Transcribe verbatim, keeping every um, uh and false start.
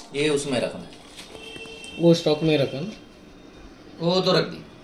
ये उसमें रखना है। वो स्टॉक में रखा ना। वो तो रख दी।